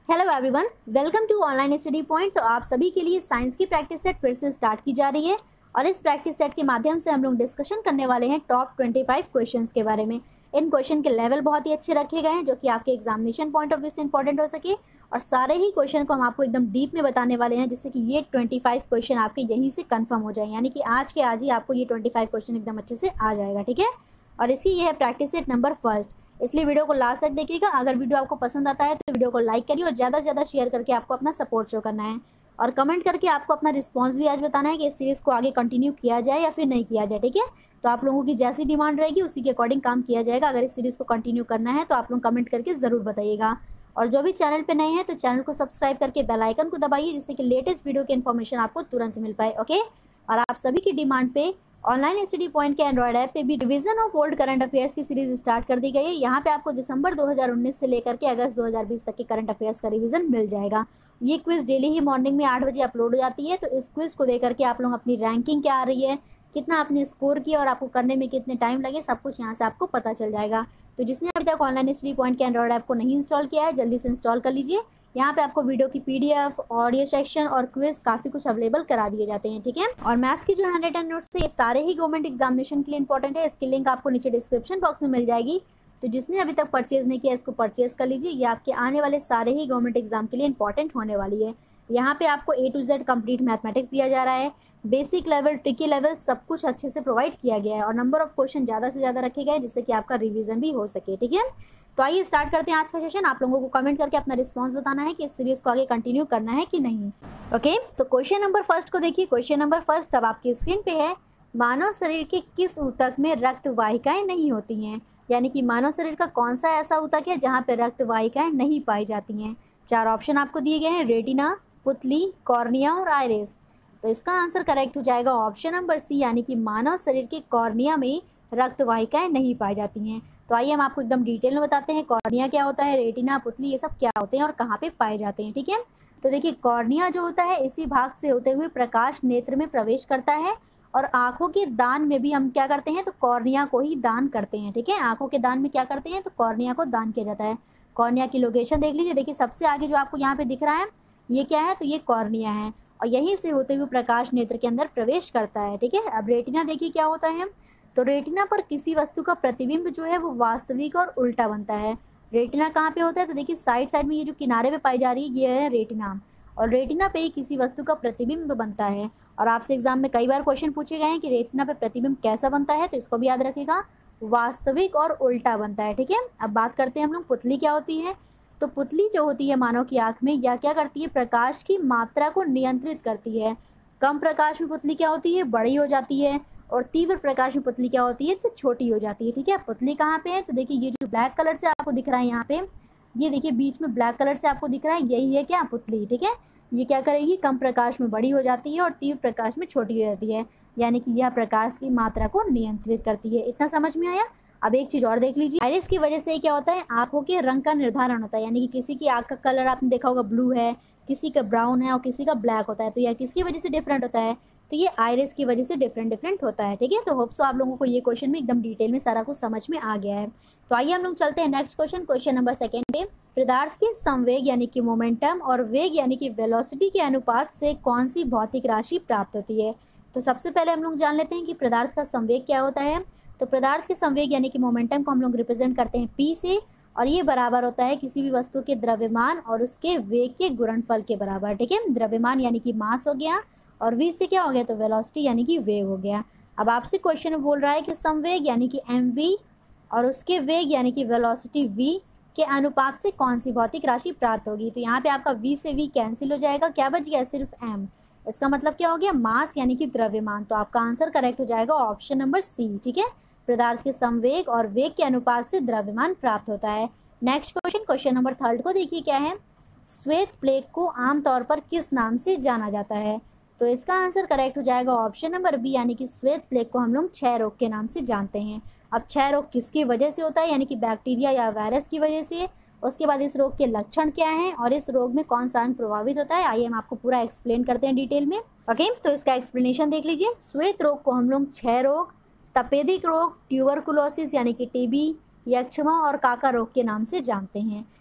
Hello everyone, welcome to Online Study Point. तो आप सभी के लिए साइंस की प्रैक्टिस सेट फिर से स्टार्ट की जा रही है और इस प्रैक्टिस सेट के माध्यम से हम लोग डिस्कशन करने वाले हैं टॉप 25 क्वेश्चंस के बारे में। इन क्वेश्चन के लेवल बहुत ही अच्छे रखे गए हैं जो कि आपके एग्जामिनेशन पॉइंट ऑफ व्यू से इंपॉर्टेंट हो सके, और सारे ही क्वेश्चन को हम आपको एकदम डीप में बताने वाले हैं जिससे कि ये 25 क्वेश्चन आपके यहीं से कन्फर्म हो जाए, यानी कि आज के आज ही आपको ये 25 क्वेश्चन एकदम अच्छे से आ जाएगा। ठीक है, और इसकी ये है प्रैक्टिस सेट नंबर फर्स्ट, इसलिए वीडियो को लास्ट तक देखिएगा। अगर वीडियो आपको पसंद आता है तो वीडियो को लाइक करिए और ज़्यादा से ज़्यादा शेयर करके आपको अपना सपोर्ट शो करना है, और कमेंट करके आपको अपना रिस्पांस भी आज बताना है कि इस सीरीज़ को आगे कंटिन्यू किया जाए या फिर नहीं किया जाए। ठीक है, तो आप लोगों की जैसी डिमांड रहेगी उसी के अकॉर्डिंग काम किया जाएगा। अगर इस सीरीज़ को कंटिन्यू करना है तो आप लोग कमेंट करके ज़रूर बताइएगा, और जो भी चैनल पर नए हैं तो चैनल को सब्सक्राइब करके बेल आइकन को दबाइए जिससे कि लेटेस्ट वीडियो की इन्फॉर्मेशन आपको तुरंत मिल पाए। ओके, और आप सभी की डिमांड पे ऑनलाइन स्टडी पॉइंट के एंड्रॉयड ऐप पे भी revision of old current affairs की सीरीज स्टार्ट कर दी गई है। यहाँ पे आपको दिसंबर 2019 से लेकर के अगस्त 2020 तक के करंट अफेयर्स का रिवीजन मिल जाएगा। ये क्विज डेली ही मॉर्निंग में 8 बजे अपलोड हो जाती है, तो इस क्विज को देकर के आप लोग अपनी रैंकिंग क्या आ रही है, कितना आपने स्कोर किया और आपको करने में कितने टाइम लगे, सब कुछ यहाँ से आपको पता चल जाएगा। तो जिसने अभी तक ऑनलाइन स्टडी पॉइंट के एंड्रॉयड ऐप को नहीं इंस्टॉल किया है जल्दी से इंस्टॉल कर लीजिए। यहाँ पे आपको वीडियो की PDF, ऑडियो सेक्शन और क्विज काफ़ी कुछ अवेलेबल करा दिए जाते हैं। ठीक है, और मैथ्स की जो 100 नोट्स है ये सारे ही गवर्नमेंट एग्जामिनेशन के लिए इंपॉर्टेंट है। इसकी लिंक आपको नीचे डिस्क्रिप्शन बॉक्स में मिल जाएगी, तो जिसने अभी तक परचेज नहीं किया इसको परचेज कर लीजिए। ये आपके आने वाले सारे ही गवर्नमेंट एग्जाम के लिए इंपॉर्टेंट होने वाली है। यहाँ पे आपको A to Z complete mathematics दिया जा रहा है, बेसिक लेवल, ट्रिकी लेवल सब कुछ अच्छे से प्रोवाइड किया गया है, और नंबर ऑफ क्वेश्चन ज़्यादा से ज़्यादा रखे गए जिससे कि आपका रिवीजन भी हो सके। ठीक है, तो आइए स्टार्ट करते हैं आज का सेशन। आप लोगों को कमेंट करके अपना रिस्पांस बताना है कि इस सीरीज़ को आगे कंटिन्यू करना है कि नहीं। ओके, तो क्वेश्चन नंबर फर्स्ट को देखिए। क्वेश्चन नंबर फर्स्ट अब आपकी स्क्रीन पे है। मानव शरीर के किस ऊतक में रक्त वाहिकाएँ नहीं होती हैं, यानी कि मानव शरीर का कौन सा ऐसा ऊतक है जहाँ पर रक्त वाहिकाएँ नहीं पाई जाती हैं। 4 ऑप्शन आपको दिए गए हैं, रेटिना, पुतली, कॉर्निया और आइरिस। तो इसका आंसर करेक्ट हो जाएगा ऑप्शन नंबर सी, यानी कि मानव शरीर के कॉर्निया में रक्त वाहिकाएँ नहीं पाई जाती हैं। तो आइए हम आपको एकदम डिटेल में बताते हैं कॉर्निया क्या होता है, रेटिना, पुतली ये सब क्या होते हैं और कहाँ पे पाए जाते हैं। ठीक है, तो देखिए कॉर्निया जो होता है इसी भाग से होते हुए प्रकाश नेत्र में प्रवेश करता है, और आँखों के दान में भी हम क्या करते हैं तो कॉर्निया को ही दान करते हैं। ठीक है, आँखों के दान में क्या करते हैं तो कॉर्निया को दान किया जाता है। कॉर्निया की लोकेशन देख लीजिए, देखिए सबसे आगे जो आपको यहाँ पे दिख रहा है ये क्या है तो ये कॉर्निया है, और यहीं से होते हुए प्रकाश नेत्र के अंदर प्रवेश करता है। ठीक है, अब रेटिना देखिए क्या होता है, तो रेटिना पर किसी वस्तु का प्रतिबिंब जो है वो वास्तविक और उल्टा बनता है। रेटिना कहाँ पे होता है तो देखिए साइड में ये जो किनारे पे पाई जा रही है ये है रेटिना, और रेटिना पे ही किसी वस्तु का प्रतिबिंब बनता है। और आपसे एग्जाम में कई बार क्वेश्चन पूछे गए हैं कि रेटिना पे प्रतिबिंब कैसा बनता है, तो इसको भी याद रखिएगा, वास्तविक और उल्टा बनता है। ठीक है, अब बात करते हैं हम लोग पुतली क्या होती है। तो पुतली जो होती है मानव की आँख में या क्या करती है, प्रकाश की मात्रा को नियंत्रित करती है। कम प्रकाश में पुतली क्या होती है, बड़ी हो जाती है, और तीव्र प्रकाश में पुतली क्या होती है तो छोटी हो जाती है। ठीक है, पुतली कहाँ पे है तो देखिए ये जो ब्लैक कलर से आपको दिख रहा है यहाँ पे, ये देखिए बीच में ब्लैक कलर से आपको दिख रहा है, यही है क्या पुतली। ठीक है, ये क्या करेगी, कम प्रकाश में बड़ी हो जाती है और तीव्र प्रकाश में छोटी हो जाती है, यानी कि यह प्रकाश की मात्रा को नियंत्रित करती है। इतना समझ में आया। अब एक चीज़ और देख लीजिए, आइरिस की वजह से क्या होता है, आँखों के रंग का निर्धारण होता है, यानी कि किसी की आँख का कलर आपने देखा होगा ब्लू है, किसी का ब्राउन है और किसी का ब्लैक होता है, तो यह किसकी वजह से डिफरेंट होता है तो ये आइरिस की वजह से डिफरेंट होता है। ठीक है, तो होप सो आप लोगों को ये क्वेश्चन में एकदम डिटेल में सारा कुछ समझ में आ गया है। तो आइए हम लोग चलते हैं next question, question number second पे। पदार्थ के संवेग यानी कि मोमेंटम और वेग यानी कि वेलोसिटी के अनुपात से कौन सी भौतिक राशि प्राप्त होती है। तो सबसे पहले हम लोग जान लेते हैं कि पदार्थ का संवेग क्या होता है। तो पदार्थ के संवेग यानी कि मोमेंटम को हम लोग रिप्रेजेंट करते हैं P से, और ये बराबर होता है किसी भी वस्तु के द्रव्यमान और उसके वेग के गुणनफल के बराबर। ठीक है, द्रव्यमान यानी कि मास हो गया, और v से क्या हो गया तो वेलोसिटी यानी कि वेग हो गया। अब आपसे क्वेश्चन में बोल रहा है कि संवेग यानी कि mv और उसके वेग यानी कि वेलोसिटी v के अनुपात से कौन सी भौतिक राशि प्राप्त होगी। तो यहाँ पे आपका v से v कैंसिल हो जाएगा, क्या बच गया सिर्फ m। इसका मतलब क्या हो गया, मास यानी कि द्रव्यमान। तो आपका आंसर करेक्ट हो जाएगा ऑप्शन नंबर सी। ठीक है, पदार्थ के संवेग और वेग के अनुपात से द्रव्यमान प्राप्त होता है। Next question, question number third को देखिए क्या है। श्वेत प्लेग को आमतौर पर किस नाम से जाना जाता है। तो इसका आंसर करेक्ट हो जाएगा ऑप्शन नंबर बी, यानी कि श्वेत प्लेग को हम लोग क्षय रोग के नाम से जानते हैं। अब क्षय रोग किसकी वजह से होता है, यानी कि बैक्टीरिया या वायरस की वजह से। उसके बाद इस रोग के लक्षण क्या हैं और इस रोग में कौन सा अंग प्रभावित होता है, आइए हम आपको पूरा एक्सप्लेन करते हैं डिटेल में। ओके, तो इसका एक्सप्लेनेशन देख लीजिए। श्वेत रोग को हम लोग क्षय रोग, तपेदिक रोग, ट्यूबरकुलोसिस यानी कि टीबी, यक्षमा और काका रोग के नाम से जानते हैं।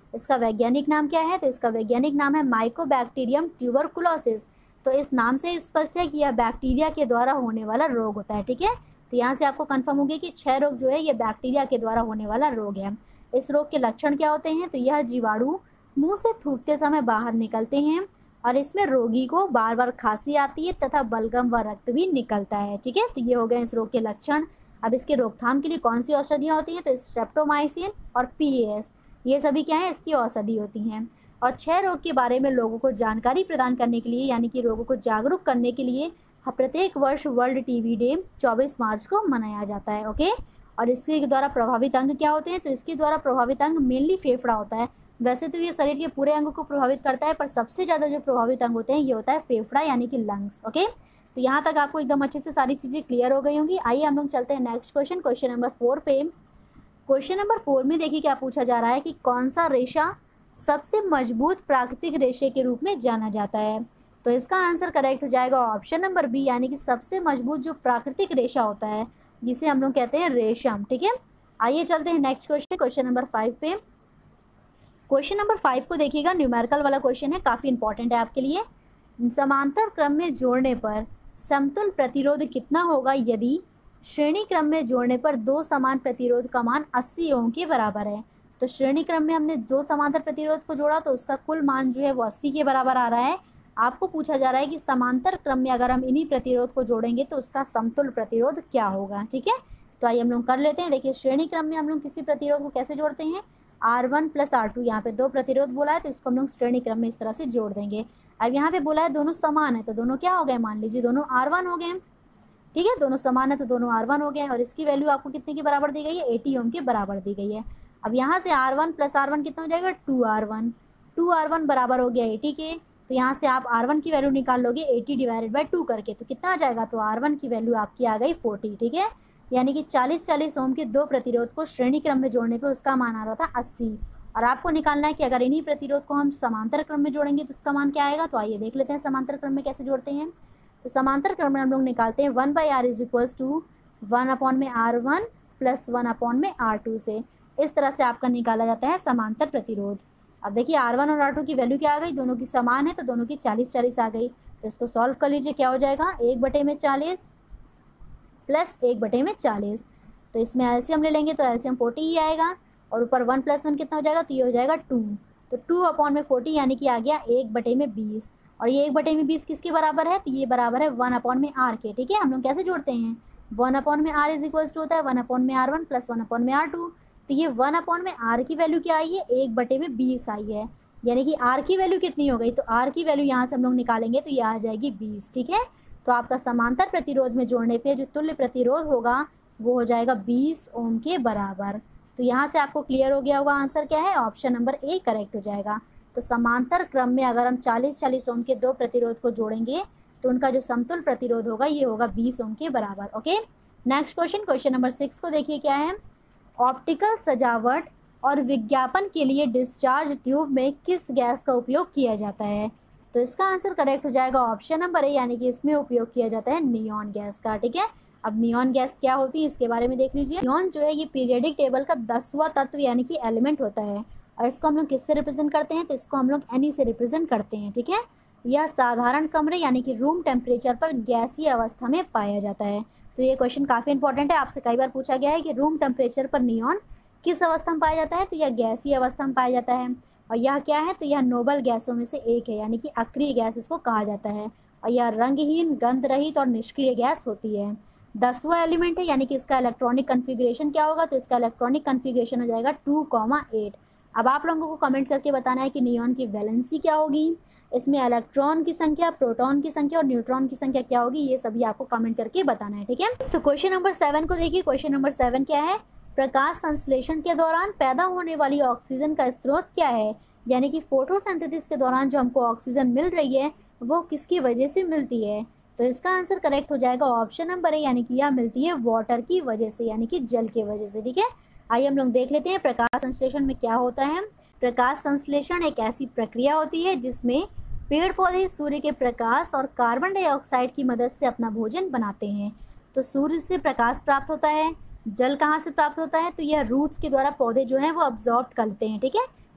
इसका वैज्ञानिक नाम क्या है? तो इसका वैज्ञानिक नाम है माइकोबैक्टीरियम ट्यूबरकुलोसिस। तो इस नाम से स्पष्ट है कि यह बैक्टीरिया के द्वारा होने वाला रोग होता है। ठीक है, तो यहाँ से आपको कंफर्म हो गया कि 6 रोग जो है ये बैक्टीरिया के द्वारा होने वाला रोग है। इस रोग के लक्षण क्या होते हैं? तो यह जीवाणु मुंह से थूकते समय बाहर निकलते हैं और इसमें रोगी को बार बार खांसी आती है तथा बलगम व रक्त भी निकलता है। ठीक है, तो ये हो गए इस रोग के लक्षण। अब इसके रोकथाम के लिए कौन सी औषधियाँ होती हैं? तो स्ट्रेप्टोमाइसिन और PAS, ये सभी क्या है? इसकी औषधि होती हैं। और 6 रोग के बारे में लोगों को जानकारी प्रदान करने के लिए, यानी कि लोगों को जागरूक करने के लिए प्रत्येक वर्ष वर्ल्ड टीबी डे 24 मार्च को मनाया जाता है। ओके, और इसके द्वारा प्रभावित अंग क्या होते हैं? तो इसके द्वारा प्रभावित अंग मेनली फेफड़ा होता है। वैसे तो ये शरीर के पूरे अंगों को प्रभावित करता है, पर सबसे ज़्यादा जो प्रभावित अंग होते हैं ये होता है फेफड़ा, यानी कि लंग्स। ओके, तो यहाँ तक आपको एकदम अच्छे से सारी चीज़ें क्लियर हो गई होंगी। आइए हम लोग चलते हैं नेक्स्ट क्वेश्चन, क्वेश्चन नंबर 4 पे। क्वेश्चन नंबर 4 में देखिए क्या पूछा जा रहा है कि कौन सा रेशा सबसे मजबूत प्राकृतिक रेशे के रूप में जाना जाता है? तो इसका आंसर करेक्ट हो जाएगा ऑप्शन नंबर बी, यानी कि सबसे मजबूत जो प्राकृतिक रेशा होता है जिसे हम लोग कहते हैं रेशम। ठीक है, आइए चलते हैं नेक्स्ट क्वेश्चन, क्वेश्चन नंबर 5 पे। क्वेश्चन नंबर 5 को देखिएगा, न्यूमेरिकल वाला क्वेश्चन है, काफ़ी इंपॉर्टेंट है आपके लिए। समांतर क्रम में जोड़ने पर समतुल प्रतिरोध कितना होगा यदि श्रेणी क्रम में जोड़ने पर 2 समान प्रतिरोध का मान 80 ओम के बराबर है? तो श्रेणी क्रम में हमने 2 समांतर प्रतिरोध को जोड़ा तो उसका कुल मान जो है वो 80 के बराबर आ रहा है। आपको पूछा जा रहा है कि समांतर क्रम में अगर हम इन्हीं प्रतिरोध को जोड़ेंगे तो उसका समतुल प्रतिरोध क्या होगा। ठीक है, तो आइए हम लोग कर लेते हैं। देखिए, श्रेणी क्रम में हम लोग किसी प्रतिरोध को कैसे जोड़ते हैं? R1 + R2, यहाँ पे 2 प्रतिरोध बोला है तो इसको हम लोग श्रेणी क्रम में इस तरह से जोड़ देंगे। अब यहाँ पे बोला है दोनों समान है, तो दोनों क्या हो गए? मान लीजिए दोनों R1 हो गए। ठीक है, दोनों समान है तो दोनों R1 हो गए और इसकी वैल्यू आपको कितने के बराबर दी गई है? 80 ओम के बराबर दी गई है। अब यहाँ से R1 + R1 कितना हो जाएगा? 2R1। 2R1 बराबर हो गया 80 के, तो यहाँ से आप R1 की वैल्यू निकाल लोगे 80/2 करके, तो कितना आ जाएगा? तो R1 की वैल्यू आपकी आ गई 40। ठीक है, यानी कि 40-40 ओम के 2 प्रतिरोध को श्रेणी क्रम में जोड़ने पे उसका मान आ रहा था 80। और आपको निकालना है कि अगर इन्हीं प्रतिरोध को हम समांतर क्रम में जोड़ेंगे तो उसका मान क्या आएगा। तो आइए देख लेते हैं समांतर क्रम में कैसे जोड़ते हैं। तो समांतर क्रम में हम लोग निकालते हैं 1/r = 1/r1 + 1/r2 से। इस तरह से आपका निकाला जाता है समांतर प्रतिरोध। अब देखिए R1 और R2 की वैल्यू क्या आ गई? दोनों की समान है तो दोनों की 40-40 आ गई। तो इसको सॉल्व कर लीजिए, क्या हो जाएगा? 1/40 + 1/40। तो इसमें एलसीएम ले लेंगे तो एलसीएम 40 ही आएगा और ऊपर 1 + 1 कितना हो जाएगा? तो ये हो जाएगा 2। तो 2/40 यानी कि आ गया 1/20। और ये 1/20 किसके बराबर है? तो ये बराबर है 1/r के। ठीक है, हम लोग कैसे जोड़ते हैं? 1/r = होता है 1/r1 + 1/r2। तो ये 1/r की वैल्यू क्या आई है? 1/20 आई है, यानी कि r की वैल्यू कितनी हो गई? तो r की वैल्यू यहाँ से हम लोग निकालेंगे तो ये आ जाएगी 20। ठीक है, तो आपका समांतर प्रतिरोध में जोड़ने पे जो तुल्य प्रतिरोध होगा वो हो जाएगा 20 ओम के बराबर। तो यहाँ से आपको क्लियर हो गया होगा आंसर क्या है? ऑप्शन नंबर ए करेक्ट हो जाएगा। तो समांतर क्रम में अगर हम 40-40 ओम के 2 प्रतिरोध को जोड़ेंगे तो उनका जो समतुल प्रतिरोध होगा ये होगा 20 ओम के बराबर। Okay, next question, question number 6 को देखिए क्या है। ऑप्टिकल सजावट और विज्ञापन के लिए डिस्चार्ज ट्यूब में किस गैस का उपयोग किया जाता है? तो इसका आंसर करेक्ट हो जाएगा ऑप्शन नंबर ए, यानी कि इसमें उपयोग किया जाता है नियॉन गैस का। ठीक है, अब नियॉन गैस क्या होती है इसके बारे में देख लीजिए। नियॉन जो है ये पीरियडिक टेबल का 10वां तत्व यानी कि एलिमेंट होता है और इसको हम लोग किससे रिप्रेजेंट करते हैं? तो इसको हम लोग Ni से रिप्रेजेंट करते हैं। ठीक है, यह साधारण कमरे यानी कि रूम टेम्परेचर पर गैसीय अवस्था में पाया जाता है। तो ये क्वेश्चन काफ़ी इंपॉर्टेंट है, आपसे कई बार पूछा गया है कि रूम टेम्परेचर पर नियॉन किस अवस्था में पाया जाता है? तो यह गैसीय अवस्था में पाया जाता है। और यह क्या है? तो यह नोबल गैसों में से एक है, यानी कि अक्रिय गैस इसको कहा जाता है। और यह रंगहीन, गंध रहित और निष्क्रिय गैस होती है। 10वां एलिमेंट है, यानी कि इसका इलेक्ट्रॉनिक कन्फिग्रेशन क्या होगा? तो इसका इलेक्ट्रॉनिक कन्फिग्रेशन हो जाएगा 2,8। अब आप लोगों को कमेंट करके बताना है कि नियॉन की वैलेंसी क्या होगी, इसमें इलेक्ट्रॉन की संख्या, प्रोटॉन की संख्या और न्यूट्रॉन की संख्या क्या होगी, ये सभी आपको कमेंट करके बताना है। ठीक है, तो क्वेश्चन नंबर 7 को देखिए। क्वेश्चन नंबर 7 क्या है? प्रकाश संश्लेषण के दौरान पैदा होने वाली ऑक्सीजन का स्रोत क्या है? यानी कि फोटोसिंथेसिस के दौरान जो हमको ऑक्सीजन मिल रही है वो किसकी वजह से मिलती है? तो इसका आंसर करेक्ट हो जाएगा ऑप्शन नंबर ए, यानी कि यह मिलती है वाटर की वजह से, यानी कि जल की वजह से। ठीक है, आइए हम लोग देख लेते हैं प्रकाश संश्लेषण में क्या होता है। प्रकाश संश्लेषण एक ऐसी प्रक्रिया होती है जिसमें पेड़ पौधे सूर्य के प्रकाश और कार्बन डाइऑक्साइड की मदद से अपना भोजन बनाते हैं। तो सूर्य से प्रकाश प्राप्त होता है। जल कहाँ से प्राप्त होता है? तो यह रूट्स के द्वारा पौधे जो हैं वो अब्जॉर्ब करते हैं। ठीक है,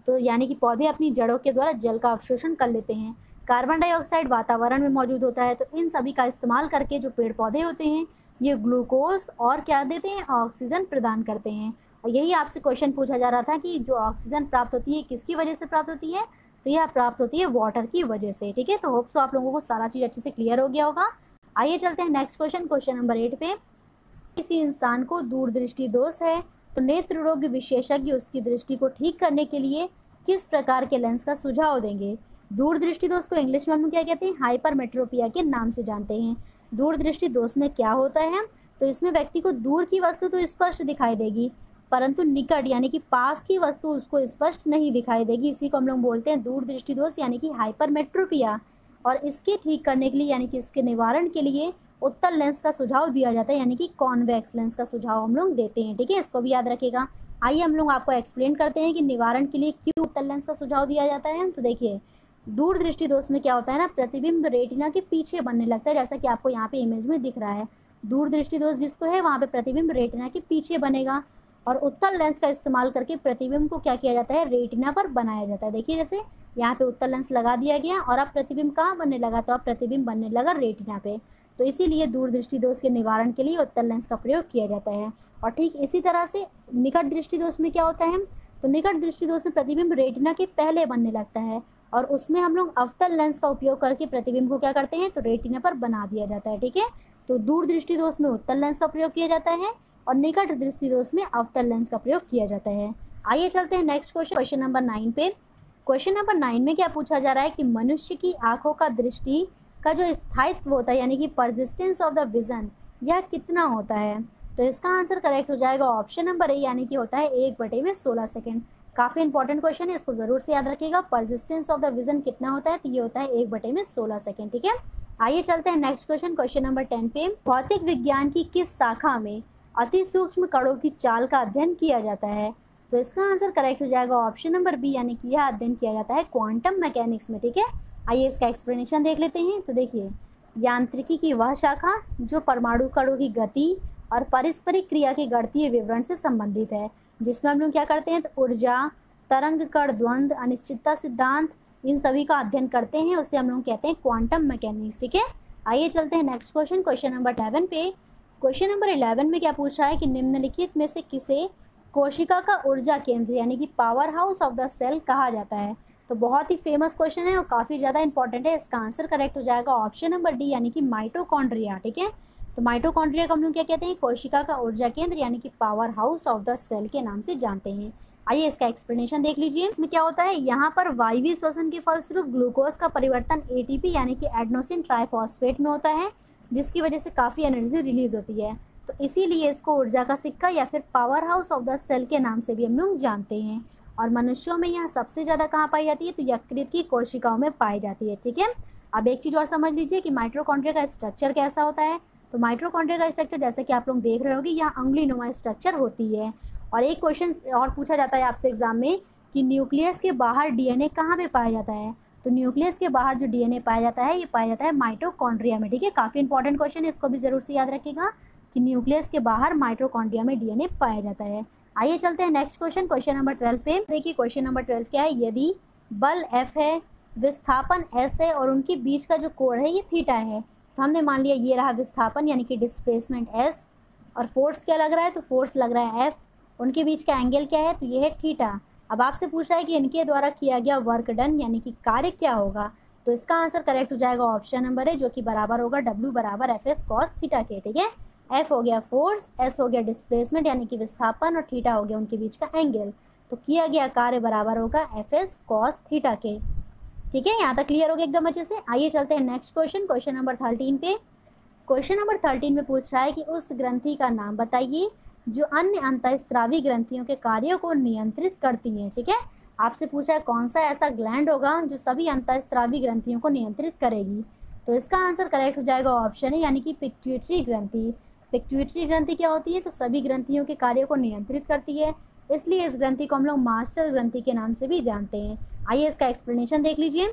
तो यानी कि पौधे अपनी जड़ों के द्वारा जल का अवशोषण कर लेते हैं। कार्बन डाइऑक्साइड वातावरण में मौजूद होता है, तो इन सभी का इस्तेमाल करके जो पेड़ पौधे होते हैं ये ग्लूकोज और क्या देते हैं, ऑक्सीजन प्रदान करते हैं। और यही आपसे क्वेश्चन पूछा जा रहा था कि जो ऑक्सीजन प्राप्त होती है किसकी वजह से प्राप्त होती है, तो यह प्राप्त होती है वाटर की वजह से। ठीक है, तो होप सो आप लोगों को सारा चीज़ अच्छे से क्लियर हो गया होगा। आइए चलते हैं नेक्स्ट क्वेश्चन, क्वेश्चन नंबर 8 पे। किसी इंसान को दूरदृष्टि दोष है तो नेत्र रोग विशेषज्ञ उसकी दृष्टि को ठीक करने के लिए किस प्रकार के लेंस का सुझाव देंगे। दूरदृष्टि दोष को इंग्लिश में हम क्या कहते हैं, हाइपरमेट्रोपिया के नाम से जानते हैं। दूरदृष्टि दोष में क्या होता है, तो इसमें व्यक्ति को दूर की वस्तु तो स्पष्ट दिखाई देगी, परंतु निकट यानी कि पास की वस्तु उसको स्पष्ट नहीं दिखाई देगी। इसी को हम लोग बोलते हैं दूरदृष्टि दोष यानी कि हाइपरमेट्रोपिया। और इसके ठीक करने के लिए यानी कि इसके निवारण के लिए उत्तल लेंस का सुझाव दिया जाता है, यानी कि कॉन्वेक्स लेंस का सुझाव हम लोग देते हैं। ठीक है, इसको भी याद रखिएगा। आइए हम लोग आपको एक्सप्लेन करते हैं कि निवारण के लिए क्यों उत्तल लेंस का सुझाव दिया जाता है। तो देखिए, दूरदृष्टि दोष में क्या होता है ना, प्रतिबिंब रेटिना के पीछे बनने लगता है, जैसा कि आपको यहाँ पे इमेज में दिख रहा है। दूरदृष्टि दोष जिसको है वहाँ पे प्रतिबिंब रेटिना के पीछे बनेगा, और उत्तल लेंस का इस्तेमाल करके प्रतिबिंब को क्या किया जाता है, रेटिना पर बनाया जाता है। देखिए, जैसे यहाँ पे उत्तल लेंस लगा दिया गया और अब प्रतिबिंब कहाँ बनने लगा, तो अब प्रतिबिंब बनने लगा रेटिना पे। तो इसीलिए दूरदृष्टि दोष के निवारण के लिए उत्तल लेंस का प्रयोग किया जाता है। और ठीक इसी तरह से निकट दृष्टि दोष में क्या होता है, तो निकट दृष्टि दोष में प्रतिबिंब रेटिना के पहले बनने लगता है, और उसमें हम लोग अवतल लेंस का उपयोग करके प्रतिबिंब को क्या करते हैं, तो रेटिना पर बना दिया जाता है। ठीक है, तो दूरदृष्टि दोष में उत्तल लेंस का प्रयोग किया जाता है और निकट दृष्टि दोष में अवतल लेंस का प्रयोग किया जाता है। आइए चलते हैं नेक्स्ट क्वेश्चन, क्वेश्चन नंबर 9 पे। क्वेश्चन नंबर 9 में क्या पूछा जा रहा है कि मनुष्य की आंखों का दृष्टि का जो स्थायित्व होता है यानी कि परसिस्टेंस ऑफ द विजन, यह कितना होता है। तो इसका आंसर करेक्ट हो जाएगा ऑप्शन नंबर ए, यानी कि होता है 1/16 सेकेंड। काफ़ी इंपॉर्टेंट क्वेश्चन है, इसको जरूर से याद रखिएगा। परसिस्टेंस ऑफ द विजन कितना होता है, तो ये होता है 1/16 सेकेंड। ठीक है, आइए चलते हैं नेक्स्ट क्वेश्चन, क्वेश्चन नंबर 10 पे। भौतिक विज्ञान की किस शाखा में अति सूक्ष्म कणों की चाल का अध्ययन किया जाता है। तो इसका आंसर करेक्ट हो जाएगा ऑप्शन नंबर बी, यानी कि यह अध्ययन किया जाता है क्वांटम मैकेनिक्स में। ठीक है, आइए इसका एक्सप्लेनेशन देख लेते हैं। तो देखिए, यांत्रिकी की वह शाखा जो परमाणु कणों की गति और पारस्परिक क्रिया के गणितीय विवरण से संबंधित है, जिसमें हम लोग क्या करते हैं, तो ऊर्जा, तरंग कण द्वंद्व, अनिश्चितता सिद्धांत, इन सभी का अध्ययन करते हैं, उसे हम लोग कहते हैं क्वांटम मैकेनिक्स। ठीक है, आइए चलते हैं नेक्स्ट क्वेश्चन, क्वेश्चन नंबर 11 पे। क्वेश्चन नंबर 11 में क्या पूछ रहा है कि निम्नलिखित में से किसे कोशिका का ऊर्जा केंद्र यानी कि power house of the cell कहा जाता है। तो बहुत ही फेमस क्वेश्चन है और काफ़ी ज़्यादा इंपॉर्टेंट है। इसका आंसर करेक्ट हो जाएगा ऑप्शन नंबर डी, यानी कि माइटोकॉन्ड्रिया। ठीक है, तो माइटोकॉन्ड्रिया को हम लोग क्या कहते हैं, कोशिका का ऊर्जा केंद्र यानी कि power house of the cell के नाम से जानते हैं। आइए इसका एक्सप्लेनेशन देख लीजिए। इसमें क्या होता है, यहाँ पर वायवीय श्वसन के फलस्वरूप ग्लूकोज का परिवर्तन एटीपी यानी कि एडेनोसिन ट्राइफॉस्फेट में होता है, जिसकी वजह से काफ़ी एनर्जी रिलीज होती है। तो इसीलिए इसको ऊर्जा का सिक्का या फिर power house of the cell के नाम से भी हम लोग जानते हैं। और मनुष्यों में यह सबसे ज़्यादा कहाँ पाई जाती है, तो यकृत की कोशिकाओं में पाई जाती है। ठीक है, अब एक चीज़ और समझ लीजिए कि माइटोकॉन्ड्रिया का स्ट्रक्चर कैसा होता है। तो माइटोकॉन्ड्रिया का स्ट्रक्चर जैसे कि आप लोग देख रहे होंगे, यहाँ अंगुलीनुमा स्ट्रक्चर होती है। और एक क्वेश्चन और पूछा जाता है आपसे एग्जाम में कि न्यूक्लियस के बाहर डीएनए कहाँ पे पाया जाता है। तो न्यूक्लियस के बाहर जो डीएनए पाया जाता है, ये पाया जाता है माइटोकॉन्ड्रिया में। ठीक है, काफ़ी इंपॉर्टेंट क्वेश्चन है, इसको भी जरूर से याद रखिएगा कि न्यूक्लियस के बाहर माइटोकॉन्ड्रिया में डीएनए पाया जाता है। आइए चलते हैं नेक्स्ट क्वेश्चन, क्वेश्चन नंबर 12 पे। देखिए क्वेश्चन नंबर 12 क्या है, यदि बल F है, विस्थापन S है और उनके बीच का जो कोण है ये थीटा है। तो हमने मान लिया ये रहा विस्थापन यानी कि डिस्प्लेसमेंट S, और फोर्स क्या लग रहा है, तो फोर्स लग रहा है F। उनके बीच का एंगल क्या है, तो ये है थीटा। अब आपसे पूछ रहा है कि इनके द्वारा किया गया वर्क डन यानी कि कार्य क्या होगा। तो इसका आंसर करेक्ट हो जाएगा ऑप्शन नंबर है, जो कि बराबर होगा W = Fs cos थीटा के। ठीक है, F हो गया फोर्स, S हो गया डिस्प्लेसमेंट यानी कि विस्थापन, और थीटा हो गया उनके बीच का एंगल। तो किया गया कार्य बराबर होगा Fs cos थीटा के। ठीक है, यहाँ तक क्लियर हो गया एकदम अच्छे से। आइए चलते हैं नेक्स्ट क्वेश्चन, क्वेश्चन नंबर 13 पे। क्वेश्चन नंबर 13 में पूछ रहा है कि उस ग्रंथि का नाम बताइए जो अन्य अंतःस्रावी ग्रंथियों के कार्यों को नियंत्रित करती है। ठीक है, आपसे पूछा है कौन सा ऐसा ग्लैंड होगा जो सभी अंतःस्रावी ग्रंथियों को नियंत्रित करेगी। तो इसका आंसर करेक्ट हो जाएगा ऑप्शन है, यानी कि पिट्यूटरी ग्रंथि। पिट्यूटरी ग्रंथि क्या होती है, तो सभी ग्रंथियों के कार्यों को नियंत्रित करती है, इसलिए इस ग्रंथि को हम लोग मास्टर ग्रंथि के नाम से भी जानते हैं। आइए इसका एक्सप्लेनेशन देख लीजिए।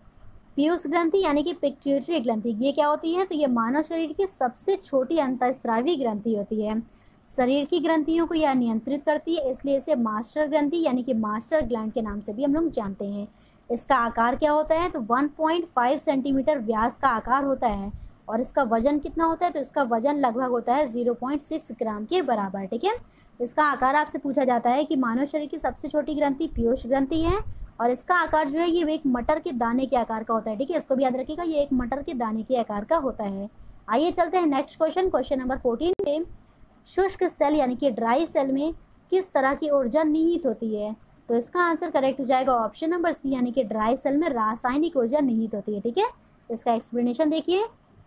पीयूष ग्रंथि यानी कि पिट्यूटरी ग्रंथि ये क्या होती है, तो ये मानव शरीर की सबसे छोटी अंतःस्रावी ग्रंथि होती है। शरीर की ग्रंथियों को यह नियंत्रित करती है, इसलिए इसे मास्टर ग्रंथि यानी कि मास्टर ग्लैंड के नाम से भी हम लोग जानते हैं। इसका आकार क्या होता है? तो 1.5 सेंटीमीटर व्यास का आकार होता है। और इसका वजन कितना होता है? तो इसका वजन लगभग होता है 0.6 ग्राम के बराबर। ठीक है, इसका आकार आपसे पूछा जाता है कि मानव शरीर की सबसे छोटी ग्रंथि पीयूष ग्रंथि है और इसका आकार जो है ये एक मटर के दाने के आकार का होता है। ठीक है, इसको भी याद रखिएगा, ये एक मटर के दाने के आकार का होता है। आइए चलते हैं नेक्स्ट क्वेश्चन, क्वेश्चन नंबर 14 पे। शुष्क सेल यानी कि ड्राई सेल में किस तरह की ऊर्जा निहित होती है? तो इसका आंसर करेक्ट हो जाएगा ऑप्शन नंबर सी, यानी कि ड्राई सेल में रासायनिक ऊर्जा निहित होती है। ठीक है, इसका एक्सप्लेनेशन देखिए।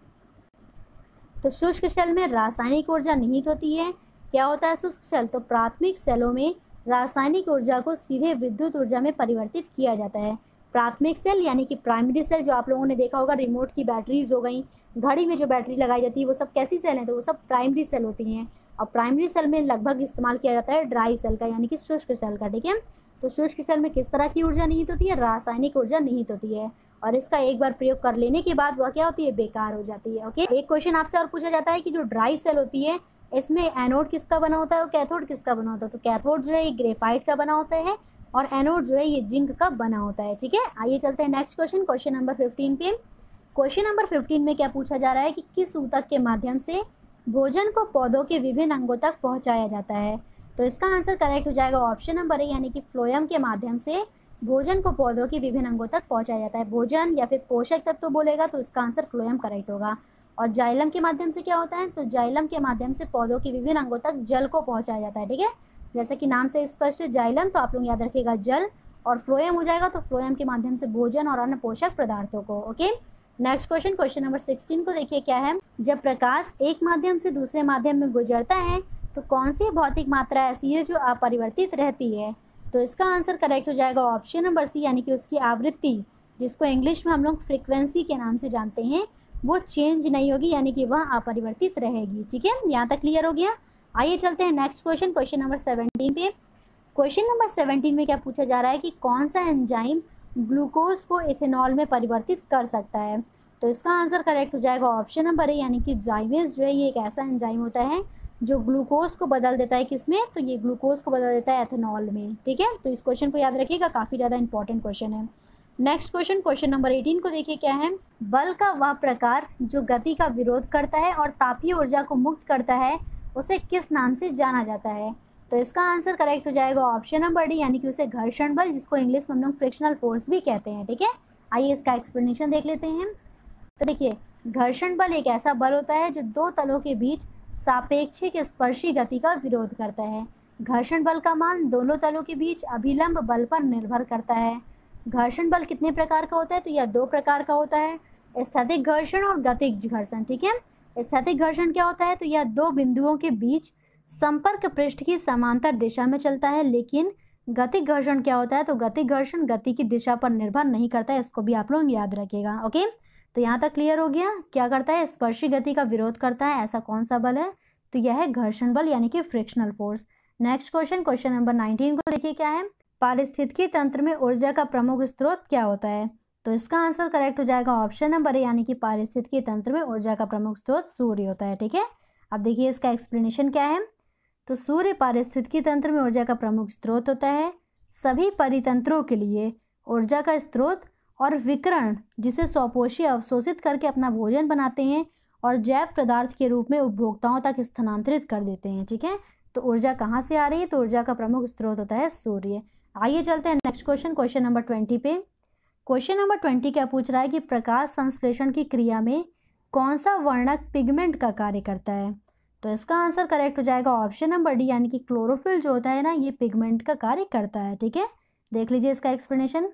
तो शुष्क सेल में रासायनिक ऊर्जा निहित होती है। क्या होता है शुष्क सेल? तो प्राथमिक सेलों में रासायनिक ऊर्जा को सीधे विद्युत ऊर्जा में परिवर्तित किया जाता है। प्राथमिक सेल यानी कि प्राइमरी सेल, जो आप लोगों ने देखा होगा रिमोट की बैटरीज हो गई, घड़ी में जो बैटरी लगाई जाती है, वो सब कैसी सेल हैं? तो वो सब प्राइमरी सेल होती हैं। और प्राइमरी सेल में लगभग इस्तेमाल किया जाता है ड्राई सेल का यानी कि शुष्क सेल का। ठीक है, तो शुष्क सेल में किस तरह की ऊर्जा निहित होती है? रासायनिक ऊर्जा निहित होती है और इसका एक बार प्रयोग कर लेने के बाद वह क्या होती है? बेकार हो जाती है। ओके, एक क्वेश्चन आपसे और पूछा जाता है कि जो ड्राई सेल होती है इसमें एनोड किसका बना होता है और कैथोड किसका बना होता है? तो कैथोड जो है ये ग्रेफाइट का बना होता है और एनोड जो है ये जिंक का बना होता है। ठीक है, आइए चलते हैं नेक्स्ट क्वेश्चन, क्वेश्चन नंबर 15 पे। क्वेश्चन नंबर 15 में क्या पूछा जा रहा है कि किस ऊतक के माध्यम से भोजन को पौधों के विभिन्न अंगों तक पहुंचाया जाता है? तो इसका आंसर करेक्ट हो जाएगा ऑप्शन नंबर ए, यानी कि फ्लोएम के माध्यम से भोजन को पौधों के विभिन्न अंगों तक पहुंचाया जाता है। भोजन या फिर पोषक तत्व बोलेगा तो इसका आंसर फ्लोएम करेक्ट होगा। और जाइलम के माध्यम से क्या होता है? तो जाइलम के माध्यम से पौधों के विभिन्न अंगों तक जल को पहुंचाया जाता है। ठीक है, जैसे कि नाम से स्पष्ट है जाइलम, तो आप लोग याद रखिएगा जल, और फ्लोएम हो जाएगा तो फ्लोएम के माध्यम से भोजन और अन्य पोषक पदार्थों को। Okay, next question, question number 16 को देखिए क्या है। जब प्रकाश एक माध्यम से दूसरे माध्यम में गुजरता है तो कौन सी भौतिक मात्रा ऐसी है जो अपरिवर्तित रहती है? तो इसका आंसर करेक्ट हो जाएगा ऑप्शन नंबर सी, यानी कि उसकी आवृत्ति, जिसको इंग्लिश में हम लोग फ्रीक्वेंसी के नाम से जानते हैं, वो चेंज नहीं होगी, यानी कि वह अपरिवर्तित रहेगी। ठीक है, यहाँ तक क्लियर हो गया। आइए चलते हैं नेक्स्ट क्वेश्चन, क्वेश्चन नंबर 17 पे। क्वेश्चन नंबर 17 में क्या पूछा जा रहा है कि कौन सा एंजाइम ग्लूकोज को इथेनॉल में परिवर्तित कर सकता है? तो इसका आंसर करेक्ट हो जाएगा ऑप्शन नंबर ए, यानी कि जाइमेज जो है ये एक ऐसा एंजाइम होता है जो ग्लूकोज को बदल देता है किसमें? तो ये ग्लूकोज को बदल देता है एथेनॉल में। ठीक है, तो इस क्वेश्चन को याद रखिएगा, काफ़ी ज़्यादा इंपॉर्टेंट क्वेश्चन है। नेक्स्ट क्वेश्चन, क्वेश्चन नंबर 18 को देखिए क्या है। बल का वह प्रकार जो गति का विरोध करता है और तापीय ऊर्जा को मुक्त करता है उसे किस नाम से जाना जाता है? तो इसका आंसर करेक्ट हो जाएगा ऑप्शन नंबर डी, यानी कि उसे घर्षण बल, जिसको इंग्लिश में हम लोग फ्रिक्शनल फोर्स भी कहते हैं। ठीक है, आइए इसका एक्सप्लेनेशन देख लेते हैं। तो देखिए, घर्षण बल एक ऐसा बल होता है जो दो तलों के बीच सापेक्षिक स्पर्शी गति का विरोध करता है। घर्षण बल का मान दोनों तलों के बीच अभिलंब बल पर निर्भर करता है। घर्षण बल कितने प्रकार का होता है? तो यह दो प्रकार का होता है, स्थैतिक घर्षण और गतिज घर्षण। ठीक है, स्थैतिक घर्षण क्या होता है? तो यह दो बिंदुओं के बीच संपर्क पृष्ठ की समांतर दिशा में चलता है। लेकिन गतिज घर्षण क्या होता है? तो गतिज घर्षण गति की दिशा पर निर्भर नहीं करता है, इसको भी आप लोग याद रखिएगा। ओके, तो यहाँ तक क्लियर हो गया। क्या करता है? स्पर्शी गति का विरोध करता है, ऐसा कौन सा बल है? तो यह है घर्षण बल, यानी कि frictional force. Next question, question number 19 को देखिए क्या है। पारिस्थितिकी तंत्र में ऊर्जा का प्रमुख स्रोत क्या होता है? तो इसका आंसर करेक्ट हो जाएगा ऑप्शन नंबर ए, यानी कि पारिस्थितिकी तंत्र में ऊर्जा का प्रमुख स्रोत सूर्य होता है। ठीक है, अब देखिए इसका एक्सप्लेनेशन क्या है। तो सूर्य पारिस्थितिकी तंत्र में ऊर्जा का प्रमुख स्रोत होता है। सभी परितंत्रों के लिए ऊर्जा का स्रोत और विकिरण, जिसे स्वपोषी अवशोषित करके अपना भोजन बनाते हैं और जैव पदार्थ के रूप में उपभोक्ताओं तक स्थानांतरित कर देते हैं। ठीक है, तो ऊर्जा कहाँ से आ रही है? तो ऊर्जा का प्रमुख स्रोत होता है सूर्य। आइए चलते हैं नेक्स्ट क्वेश्चन, क्वेश्चन नंबर 20 पे। क्वेश्चन नंबर 20 क्या पूछ रहा है कि प्रकाश संश्लेषण की क्रिया में कौन सा वर्णक पिगमेंट का कार्य करता है? तो इसका आंसर करेक्ट हो जाएगा ऑप्शन नंबर डी, यानी कि क्लोरोफिल जो होता है ना, ये पिगमेंट का कार्य करता है। ठीक है, देख लीजिए इसका एक्सप्लेनेशन।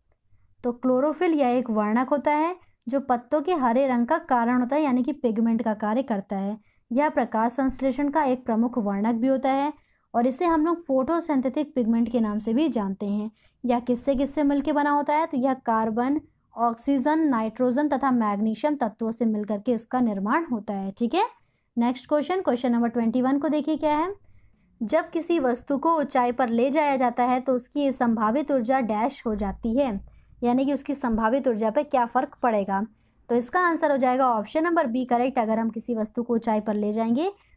तो क्लोरोफिल यह एक वर्णक होता है जो पत्तों के हरे रंग का कारण होता है, यानी कि पिगमेंट का कार्य करता है। यह प्रकाश संश्लेषण का एक प्रमुख वर्णक भी होता है और इसे हम लोग फोटोसिंथेटिक पिगमेंट के नाम से भी जानते हैं। यह किससे किससे मिलकर बना होता है? तो यह कार्बन, ऑक्सीजन, नाइट्रोजन तथा मैग्नीशियम तत्वों से मिलकर के इसका निर्माण होता है। ठीक है, नेक्स्ट क्वेश्चन, क्वेश्चन नंबर 21 को देखिए क्या है। जब किसी वस्तु को ऊंचाई पर ले जाया जाता है तो उसकी संभावित ऊर्जा डैश हो जाती है, यानी कि उसकी संभावित ऊर्जा पे क्या फ़र्क पड़ेगा? तो इसका आंसर हो जाएगा ऑप्शन नंबर बी करेक्ट। अगर हम किसी वस्तु को ऊंचाई पर ले जाएंगे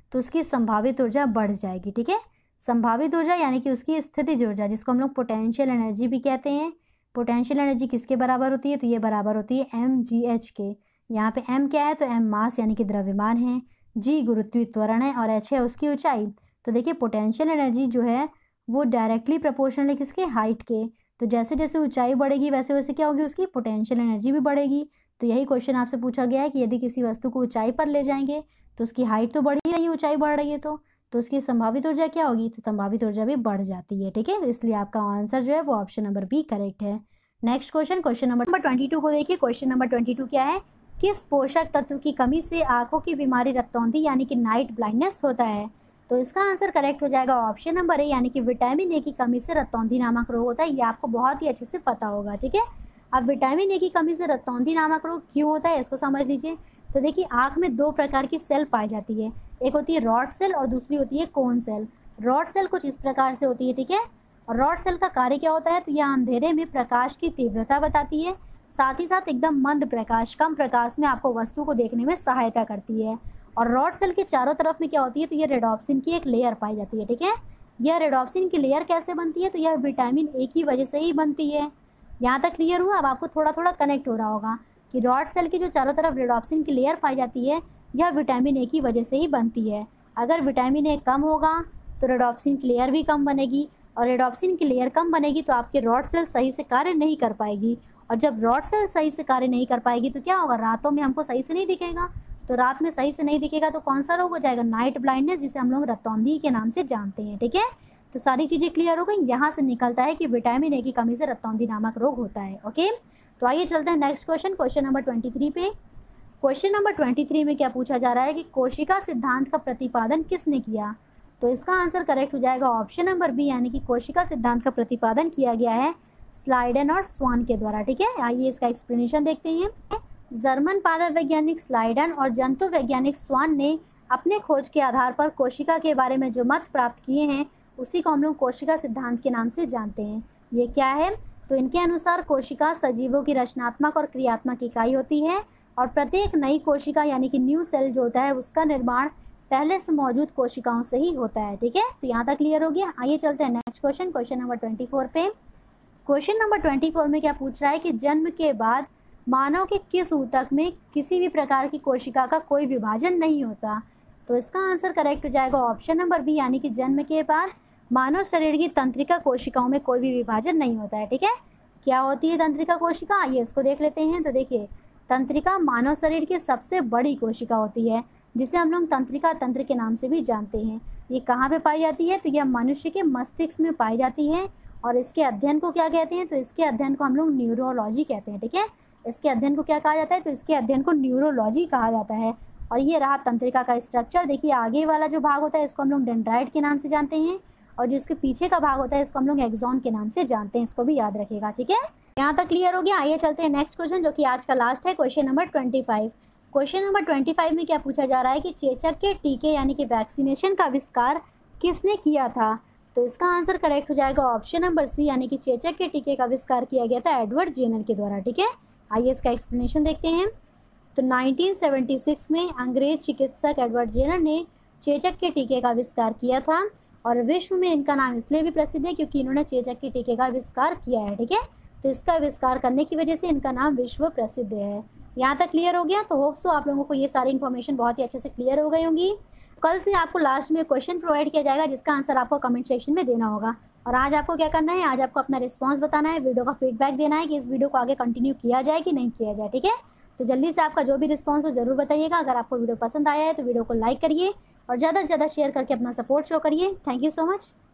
तो उसकी संभावित ऊर्जा बढ़ जाएगी। ठीक है, संभावित ऊर्जा यानी कि उसकी स्थितिज ऊर्जा, जिसको हम लोग पोटेंशियल एनर्जी भी कहते हैं। पोटेंशियल एनर्जी किसके बराबर होती है? तो ये बराबर होती है mgh के। यहाँ पे m क्या है? तो m मास यानी कि द्रव्यमान है, g गुरुत्वीय त्वरण है और h है उसकी ऊंचाई। तो देखिए पोटेंशियल एनर्जी जो है वो डायरेक्टली प्रोपोर्शनल है किसके? हाइट के। तो जैसे जैसे ऊंचाई बढ़ेगी वैसे वैसे क्या होगी? उसकी पोटेंशियल एनर्जी भी बढ़ेगी। तो यही क्वेश्चन आपसे पूछा गया है कि यदि किसी वस्तु को ऊंचाई पर ले जाएंगे तो उसकी हाइट तो बढ़ ही रही है, ऊंचाई बढ़ रही है, तो उसकी संभावित ऊर्जा क्या होगी? तो संभावित ऊर्जा भी बढ़ जाती है। ठीक है, तो इसलिए आपका आंसर जो है वो ऑप्शन नंबर बी करेक्ट है। नेक्स्ट क्वेश्चन नंबर 22 को देखिए। क्वेश्चन नंबर 22 क्या है? किस पोषक तत्व की कमी से आंखों की बीमारी रक्तौंधी यानी कि नाइट ब्लाइंडनेस होता है? तो इसका आंसर करेक्ट हो जाएगा ऑप्शन नंबर ए यानी कि विटामिन ए की कमी से रक्तौंधी नामक रोग होता है। ये आपको बहुत ही अच्छे से पता होगा। ठीक है, अब विटामिन ए की कमी से रक्तौंधी नामक रोग क्यों होता है इसको समझ लीजिए। तो देखिए आँख में दो प्रकार की सेल पाई जाती है, एक होती है रॉड सेल और दूसरी होती है कोन सेल। रॉड सेल कुछ इस प्रकार से होती है। ठीक है, और रॉड सेल का कार्य क्या होता है? तो यह अंधेरे में प्रकाश की तीव्रता बताती है, साथ ही साथ एकदम मंद प्रकाश, कम प्रकाश में आपको वस्तु को देखने में सहायता करती है। और रॉड सेल के चारों तरफ में क्या होती है? तो यह रेडॉप्सिन की एक लेयर पाई जाती है। ठीक है, यह रेडॉप्सिन की लेयर कैसे बनती है? तो यह विटामिन ए की वजह से ही बनती है। यहाँ तक क्लियर हुआ? अब आपको थोड़ा थोड़ा कनेक्ट हो रहा होगा कि रॉड सेल की जो चारों तरफ रेडॉप्सिन की लेयर पाई जाती है यह विटामिन ए की वजह से ही बनती है। अगर विटामिन ए कम होगा तो रेडॉप्सिन की लेयर भी कम बनेगी, और रेडॉप्सिन की लेयर कम बनेगी तो आपके रॉड सेल सही से कार्य नहीं कर पाएगी, और जब रॉड सेल सही से कार्य नहीं कर पाएगी तो क्या होगा? रातों में हमको सही से नहीं दिखेगा। तो रात में सही से नहीं दिखेगा तो कौन सा रोग हो जाएगा? नाइट ब्लाइंडनेस, जिसे हम लोग रक्तौंधी के नाम से जानते हैं। ठीक है, तो सारी चीज़ें क्लियर हो गई। यहाँ से निकलता है कि विटामिन ए की कमी से रक्तौंधी नामक रोग होता है। ओके, तो आइए चलते हैं नेक्स्ट क्वेश्चन नंबर 23 पे। क्वेश्चन नंबर 23 में क्या पूछा जा रहा है कि कोशिका सिद्धांत का प्रतिपादन किसने किया? तो इसका आंसर करेक्ट हो जाएगा ऑप्शन नंबर बी यानी कि कोशिका सिद्धांत का प्रतिपादन किया गया है स्लाइडन और स्वान के द्वारा। ठीक है, आइए इसका एक्सप्लेनेशन देखते हैं। जर्मन पादप वैज्ञानिक स्लाइडन और जंतु वैज्ञानिक स्वान ने अपने खोज के आधार पर कोशिका के बारे में जो मत प्राप्त किए हैं उसी को हम लोग कोशिका सिद्धांत के नाम से जानते हैं। ये क्या है? तो इनके अनुसार कोशिका सजीवों की रचनात्मक और क्रियात्मक इकाई होती है, और प्रत्येक नई कोशिका यानी कि न्यू सेल जो होता है उसका निर्माण पहले से मौजूद कोशिकाओं से ही होता है। ठीक है, तो यहाँ तक क्लियर हो गया। आइए चलते हैं नेक्स्ट क्वेश्चन नंबर 24 पे। क्वेश्चन नंबर 24 में क्या पूछ रहा है कि जन्म के बाद मानव के किस ऊतक में किसी भी प्रकार की कोशिका का कोई विभाजन नहीं होता? तो इसका आंसर करेक्ट हो जाएगा ऑप्शन नंबर बी यानी कि जन्म के बाद मानव शरीर की तंत्रिका कोशिकाओं में कोई भी विभाजन नहीं होता है। ठीक है, क्या होती है तंत्रिका कोशिका? आइए इसको देख लेते हैं। तो देखिए तंत्रिका मानव शरीर की सबसे बड़ी कोशिका होती है, जिसे हम लोग तंत्रिका तंत्र के नाम से भी जानते हैं। ये कहाँ पे पाई जाती है? तो यह मनुष्य के मस्तिष्क में पाई जाती है, और इसके अध्ययन को क्या कहते हैं? तो इसके अध्ययन को हम लोग न्यूरोलॉजी कहते हैं। ठीक है, इसके अध्ययन को क्या कहा जाता है? तो इसके अध्ययन को न्यूरोलॉजी कहा जाता है। और ये रहा तंत्रिका का स्ट्रक्चर। देखिए आगे वाला जो भाग होता है इसको हम लोग डेंड्राइट के नाम से जानते हैं, और जो इसके पीछे का भाग होता है इसको हम लोग एक्सॉन के नाम से जानते हैं। इसको भी याद रखिएगा। ठीक है, यहाँ तक क्लियर हो गया। आइए चलते हैं नेक्स्ट क्वेश्चन, जो कि आज का लास्ट है, क्वेश्चन नंबर 25। क्वेश्चन नंबर 25 में क्या पूछा जा रहा है कि चेचक के टीके यानी कि वैक्सीनेशन का आविष्कार किसने किया था? तो इसका आंसर करेक्ट हो जाएगा ऑप्शन नंबर सी यानी कि चेचक के टीके का आविष्कार किया गया था एडवर्ड जेनर के द्वारा। ठीक है, आइए इसका एक्सप्लेनेशन देखते हैं। तो 1976 में अंग्रेज चिकित्सक एडवर्ड जेनर ने चेचक के टीके का आविष्कार किया था, और विश्व में इनका नाम इसलिए भी प्रसिद्ध है क्योंकि इन्होंने चेचक के टीके का आविष्कार किया है। ठीक है, तो इसका आविष्कार करने की वजह से इनका नाम विश्व प्रसिद्ध है। यहाँ तक क्लियर हो गया। तो होप सो आप लोगों को ये सारी इन्फॉर्मेशन बहुत ही अच्छे से क्लियर हो गई होंगी। कल से आपको लास्ट में क्वेश्चन प्रोवाइड किया जाएगा जिसका आंसर आपको कमेंट सेक्शन में देना होगा। और आज आपको क्या करना है? आज आपको अपना रिस्पॉन्स बताना है, वीडियो का फीडबैक देना है कि इस वीडियो को आगे कंटिन्यू किया जाए कि नहीं किया जाए। ठीक है, तो जल्दी से आपका जो भी रिस्पॉन्स हो ज़रूर बताइएगा। अगर आपको वीडियो पसंद आया है तो वीडियो को लाइक करिए और ज़्यादा से ज़्यादा शेयर करके अपना सपोर्ट शो करिए। Thank you so much.